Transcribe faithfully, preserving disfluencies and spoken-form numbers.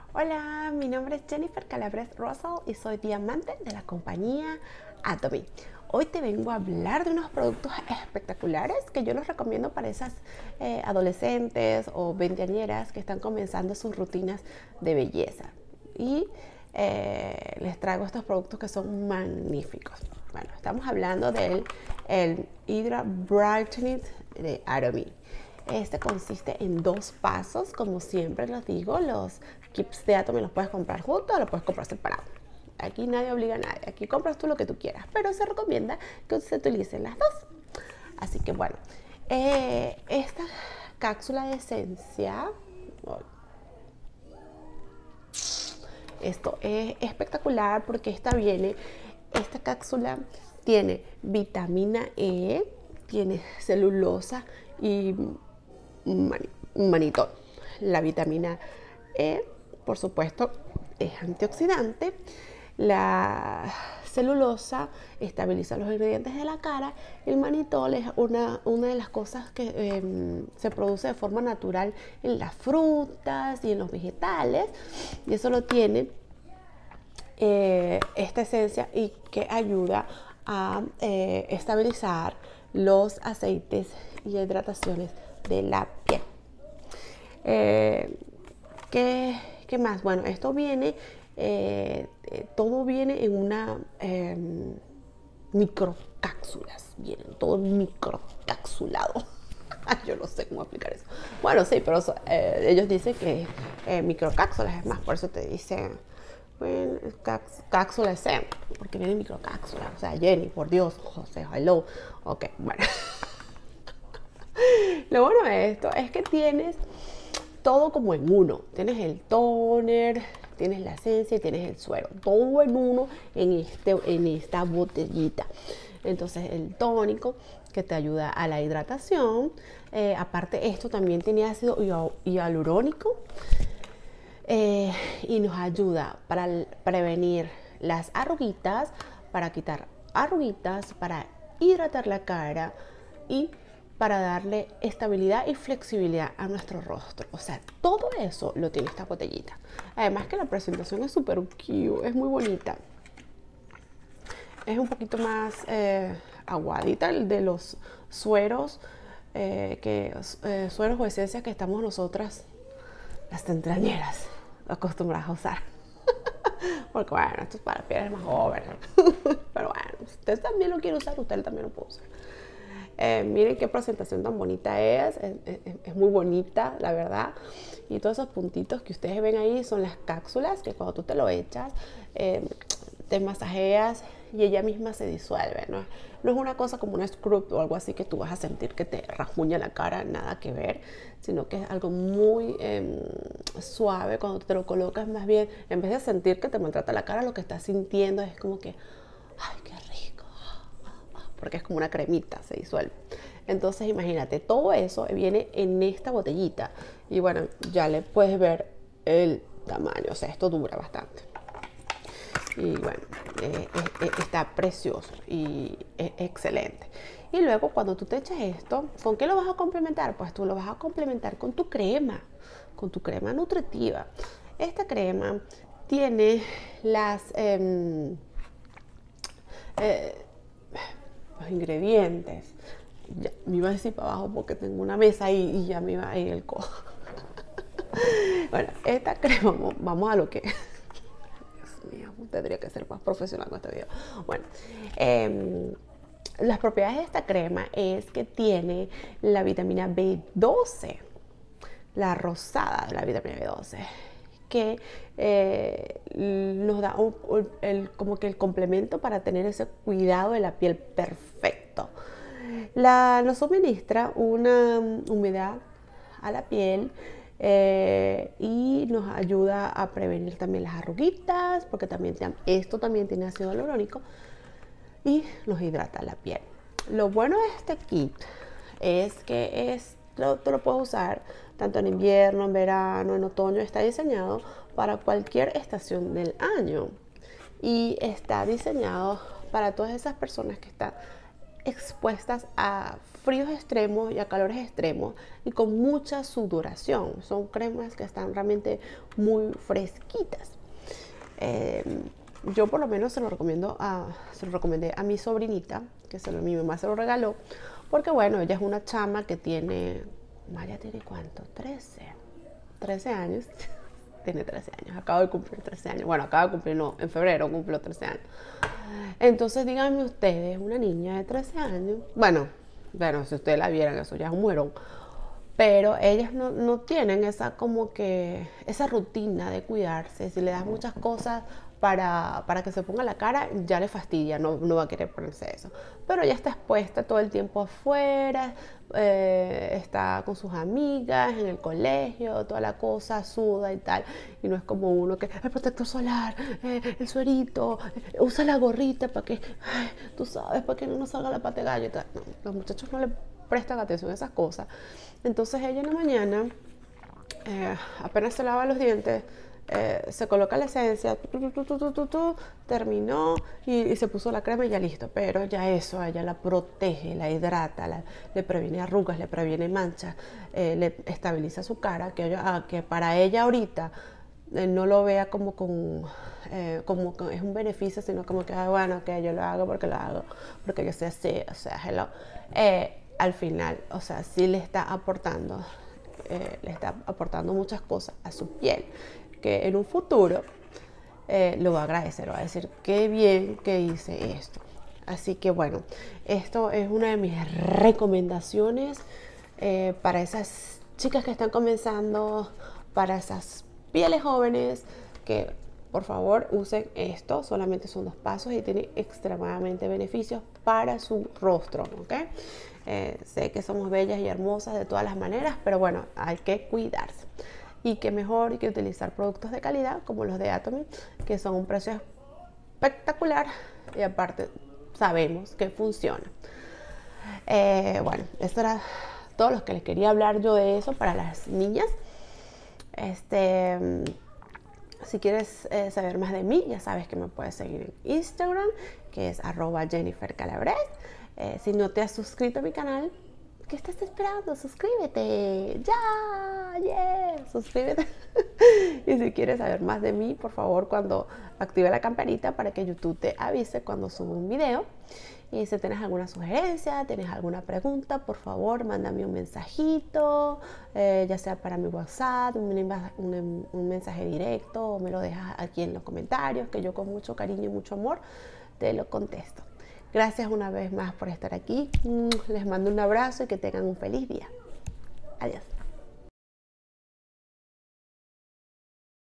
Hola, mi nombre es Jennifer Calabres Russell y soy diamante de la compañía Atomy. Hoy te vengo a hablar de unos productos espectaculares que yo los recomiendo para esas eh, adolescentes o veinteañeras que están comenzando sus rutinas de belleza. Y eh, les traigo estos productos que son magníficos. Bueno, estamos hablando del el Hydra Brightening de Atomy. Este consiste en dos pasos, como siempre les digo. Los kits de Atomy los puedes comprar juntos o los puedes comprar separados. Aquí nadie obliga a nadie, aquí compras tú lo que tú quieras, pero se recomienda que se utilicen las dos. Así que bueno, eh, esta cápsula de esencia, esto es espectacular porque esta viene, esta cápsula tiene vitamina E, tiene celulosa y manitol. La vitamina E, por supuesto, es antioxidante. La celulosa estabiliza los ingredientes de la cara. El manitol es una, una de las cosas que eh, se produce de forma natural en las frutas y en los vegetales, y eso lo tiene eh, esta esencia y que ayuda a eh, estabilizar los aceites y hidrataciones de la piel. Eh, ¿qué, ¿Qué más? Bueno, esto viene, eh, todo viene en una eh, microcápsulas, vienen todo microcapsulado. Yo no sé cómo explicar eso. Bueno, sí, pero eh, ellos dicen que eh, microcápsulas, es más, por eso te dicen bueno, cápsulas, porque vienen microcápsulas. O sea, Jenny, por Dios, José, hello. Ok, bueno. Lo bueno de esto es que tienes todo como en uno. Tienes el toner, tienes la esencia y tienes el suero. Todo en uno en, este, en esta botellita. Entonces el tónico que te ayuda a la hidratación. Eh, aparte esto también tiene ácido hialurónico. Eh, y nos ayuda para prevenir las arruguitas, para quitar arruguitas, para hidratar la cara y para darle estabilidad y flexibilidad a nuestro rostro. O sea, todo eso lo tiene esta botellita. Además que la presentación es súper cute, es muy bonita. Es un poquito más eh, aguadita el de los sueros, eh, que, eh, sueros o esencias que estamos nosotras, las tentrañeras, acostumbradas a usar. Porque bueno, esto es para pieles más jóvenes. Pero bueno, si usted también lo quiere usar, usted también lo puede usar. Eh, miren qué presentación tan bonita es. Es, es, es muy bonita, la verdad. Y todos esos puntitos que ustedes ven ahí son las cápsulas que cuando tú te lo echas, eh, te masajeas y ella misma se disuelve, ¿no? No es una cosa como una scrub o algo así que tú vas a sentir que te rasguña la cara, nada que ver, sino que es algo muy eh, suave. Cuando te lo colocas, más bien, en vez de sentir que te maltrata la cara, lo que estás sintiendo es como que, ay, qué rico, porque es como una cremita, se disuelve. Entonces imagínate, todo eso viene en esta botellita y bueno, ya le puedes ver el tamaño, o sea, esto dura bastante. Y bueno, eh, eh, está precioso y es excelente. Y luego cuando tú te echas esto, ¿con qué lo vas a complementar? Pues tú lo vas a complementar con tu crema, con tu crema nutritiva. Esta crema tiene las eh, eh, los ingredientes. Ya, me iba a decir para abajo porque tengo una mesa ahí y ya me iba a ir el cojo. Bueno, esta crema, vamos a lo que tendría que ser más profesional con este video. Bueno, eh, las propiedades de esta crema es que tiene la vitamina B doce, la rosada de la vitamina B doce, que eh, nos da un, un, el, como que el complemento para tener ese cuidado de la piel perfecto. La, nos suministra una humedad a la piel. Eh, y nos ayuda a prevenir también las arruguitas, porque también esto también tiene ácido hialurónico y nos hidrata la piel. Lo bueno de este kit es que esto lo puedes usar tanto en invierno, en verano, en otoño. Está diseñado para cualquier estación del año y está diseñado para todas esas personas que están expuestas a fríos extremos y a calores extremos y con mucha sudoración. Son cremas que están realmente muy fresquitas. Eh, yo por lo menos se lo recomiendo a, se lo recomendé a mi sobrinita, que se lo, mi mamá se lo regaló, porque bueno, ella es una chama que tiene, Maya tiene ¿cuánto? trece, trece años. Tiene trece años, acabo de cumplir trece años. Bueno, acabo de cumplir, no, en febrero cumplió trece años. Entonces, díganme ustedes, una niña de trece años, bueno, bueno, si ustedes la vieran, eso ya es un muerón, pero ellas no, no tienen esa como que, esa rutina de cuidarse. Si le das muchas cosas para, para que se ponga la cara, ya le fastidia, no, no va a querer ponerse eso. Pero ella está expuesta todo el tiempo afuera, eh, está con sus amigas, en el colegio, toda la cosa, suda y tal. Y no es como uno que, el protector solar, eh, el suerito, eh, usa la gorrita para que, ay, tú sabes, para que no nos salga la pata de gallo y tal. No, los muchachos no le prestan atención a esas cosas. Entonces ella en la mañana, eh, apenas se lava los dientes, eh, se coloca la esencia, tu, tu, tu, tu, tu, tu, terminó y, y se puso la crema y ya listo. Pero ya eso, ella la protege, la hidrata, la, le previene arrugas, le previene manchas, eh, le estabiliza su cara, que, ella, que para ella ahorita eh, no lo vea como con... Eh, como que es un beneficio, sino como que, ah, bueno, que yo lo hago porque lo hago, porque yo sé así, o sea, hello. Eh, al final, o sea, sí le está aportando, eh, le está aportando muchas cosas a su piel, que en un futuro eh, lo va a agradecer, va a decir, qué bien que hice esto. Así que bueno, esto es una de mis recomendaciones eh, para esas chicas que están comenzando, para esas pieles jóvenes que por favor usen esto. Solamente son dos pasos y tiene extremadamente beneficios para su rostro, ¿ok? Eh, sé que somos bellas y hermosas de todas las maneras, pero bueno, hay que cuidarse. Y qué mejor que utilizar productos de calidad como los de Atomy, que son un precio espectacular y aparte sabemos que funciona. Eh, bueno, esto era todo lo que les quería hablar yo de eso para las niñas. Este... Si quieres eh, saber más de mí, ya sabes que me puedes seguir en Instagram, que es arroba Jennifer Calabres. Eh, si no te has suscrito a mi canal, ¿qué estás esperando? Suscríbete, ya, yeah, suscríbete. Y si quieres saber más de mí, por favor, cuando active la campanita para que YouTube te avise cuando subo un video. Y si tienes alguna sugerencia, tienes alguna pregunta, por favor, mándame un mensajito, eh, ya sea para mi WhatsApp, un, un, un mensaje directo, o me lo dejas aquí en los comentarios, que yo con mucho cariño y mucho amor te lo contesto. Gracias una vez más por estar aquí. Les mando un abrazo y que tengan un feliz día. Adiós.